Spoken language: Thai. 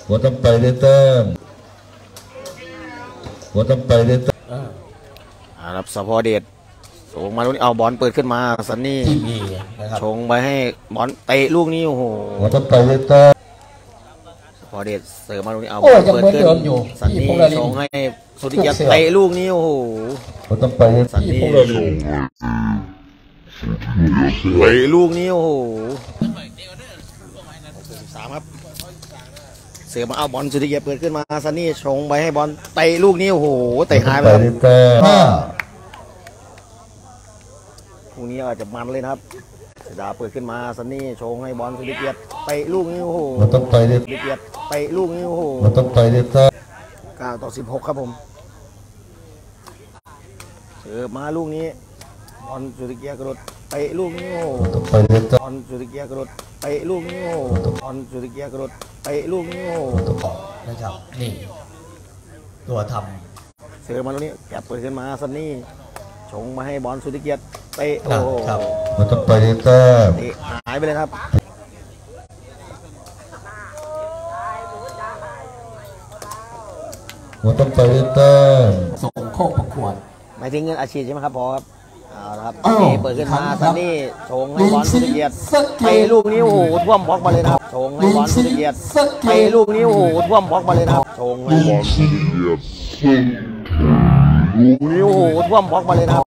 หัวต้องไปได้แต้มหัวต้องไปได้แต้มครับสพเดชส่งมาลูกนี้เอาบอลเปิดขึ้นมาซันนี่ชงไปให้บอลเตะลูกนี้โอ้โหหัวต้องไปได้แต้มสพเดชเสิร์ฟมาลูกนี้เอาบอลเปิดขึ้นซันนี่ชงให้สุริยะเตะลูกนี้โอ้โหหัวต้องไปได้ซันนี่เตะลูกนี้โอ้โห63ครับเสือมาเอาบอลสุริยะเปิดขึ้นมาซันนี่ชงไปให้บอลเตะลูกนี้โอ้โหเตะหายไปแล้วพรุ่งนี้อาจจะมันเลยนะครับเสดาเปิดขึ้นมาซันนี่ชงให้บอลสุริยะเตะลูกนี้โอ้โหต้องไปได้สุริยะเตะลูกนี้โอ้โหต้องไปได้แต้ม 9-16ครับผมเสือมาลูกนี้บอลสุริยะกระโดดเตะลูกนี้โอ้โหต้องไปได้แต้มบอลสุริยะกระโดดเตะลูกนี้โอ้โหบอลสุริยะกระโดดเตะลูกนี้โอ้โหนะครับนี่ตัวทำเสือมาลูกนี้แกเปิดขึ้นมาซันนี่ชงมาให้บอลสุริยะเตะโอ้โหมันต้องไปได้แต้มเตะหายไปเลยครับมันต้องไปได้แต้มส่งเข้าประกวดหมายถึงเงินอาชีพใช่ไหมครับพอครับเอาละครับเปิดขึ้นมาซันนี่ชงให้บอลสุริยะเตะลูกนี้โอ้โหท่วมบล็อกมาเลยนะครับชงให้บอลสุริยะเตะลูกนี้โอ้โหท่วมบล็อกมาเลยนะครับชงให้บอลสุริยะลูกนี้โอ้โหท่วมบล็อกมาเลยนะครับ